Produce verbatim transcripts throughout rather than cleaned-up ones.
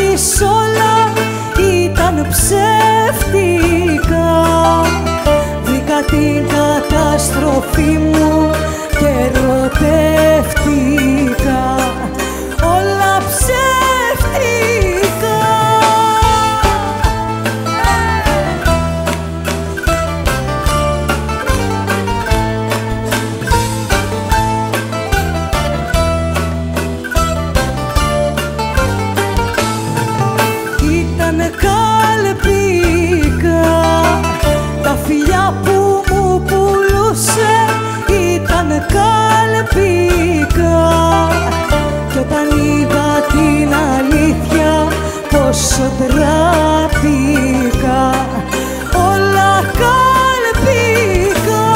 πεις όλα ήταν ψεύτικα. Βρήκα την καταστροφή μου και ερωτεύτηκα. Όλα ψεύτικα. Ήτανε καλπικά τα φιλιά που μου πουλούσε, ήτανε καλπικά. Κι όταν είδα την αλήθεια πόσο τραπήκα, όλα καλπικά.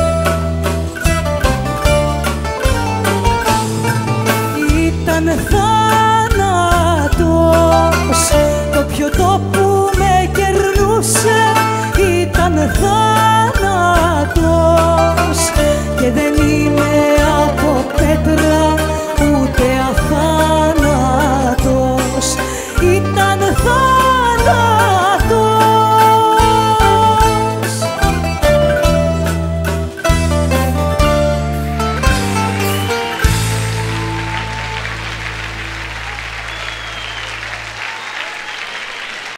Ήταν